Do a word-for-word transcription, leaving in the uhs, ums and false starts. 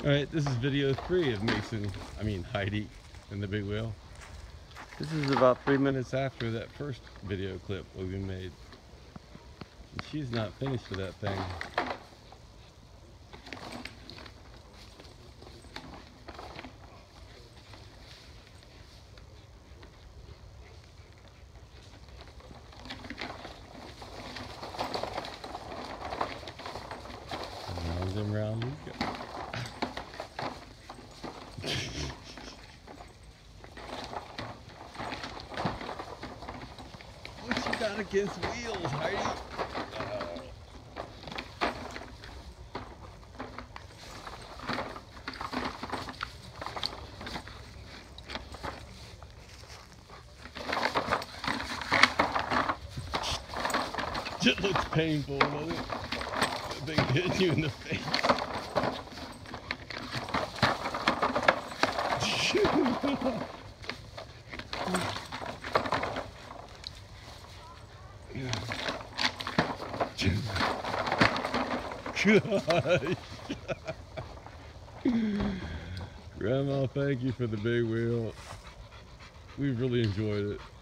Alright, this is video three of Mason, I mean Heidi and the big wheel. This is about three minutes after that first video clip we made. And she's not finished with that thing. Round and round we go. What you got against wheels, Heidi? Uh, it looks painful, doesn't it? That thing hitting you in the face. Gosh. Grandma, thank you for the big wheel. We've really enjoyed it.